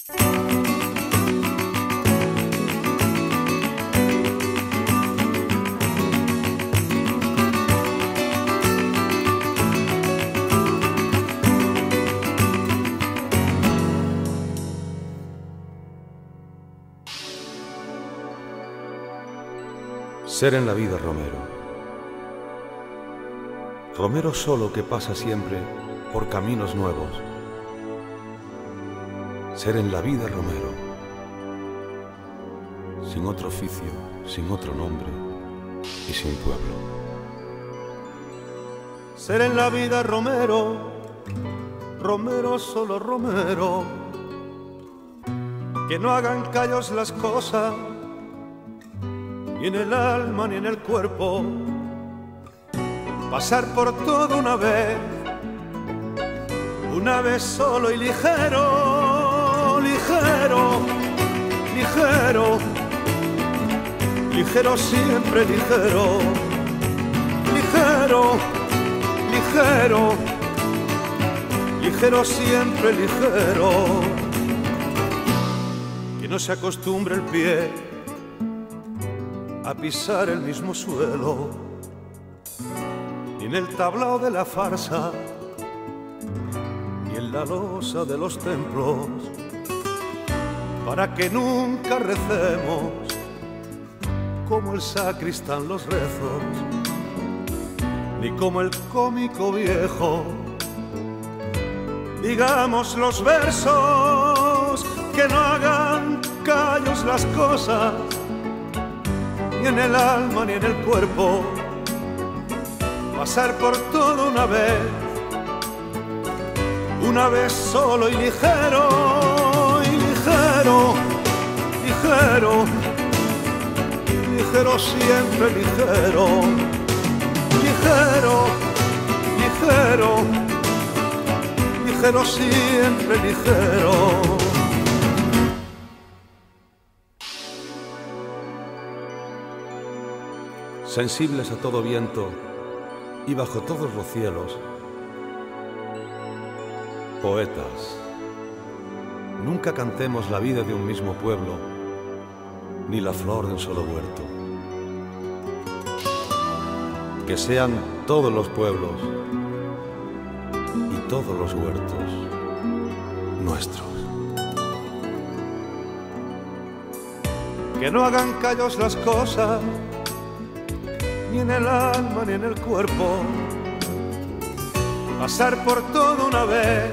Ser en la vida Romero. Romero solo que pasa siempre por caminos nuevos. Ser en la vida Romero. Sin otro oficio, sin otro nombre y sin pueblo. Ser en la vida Romero, Romero solo Romero. Que no hagan callos las cosas, ni en el alma ni en el cuerpo. Pasar por todo una vez solo y ligero, ligero, ligero, ligero siempre ligero, ligero, ligero, ligero siempre ligero. Que no se acostumbre el pie a pisar el mismo suelo, ni en el tablao de la farsa, ni en la losa de los templos, para que nunca recemos como el sacristán los rezos, ni como el cómico viejo digamos los versos, que no hagan callos las cosas, ni en el alma ni en el cuerpo. Pasar por todo una vez solo y ligero, y ligero, ligero, ligero siempre ligero, ligero, ligero, ligero siempre ligero. Sensibles a todo viento y bajo todos los cielos, poetas, nunca cantemos la vida de un mismo pueblo, ni la flor de un solo huerto. Que sean todos los pueblos y todos los huertos nuestros. Que no hagan callos las cosas, ni en el alma ni en el cuerpo. Pasar por todo una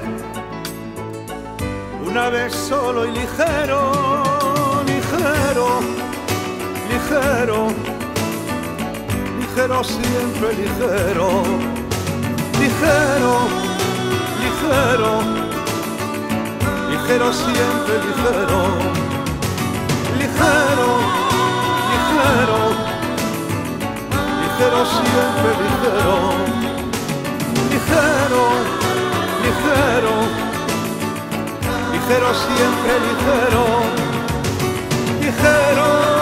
vez solo y ligero, ligero, ligero, ligero siempre ligero, ligero, ligero, ligero siempre ligero, ligero, ligero, ligero siempre ligero, ligero, ligero, ligero siempre ligero, ligero.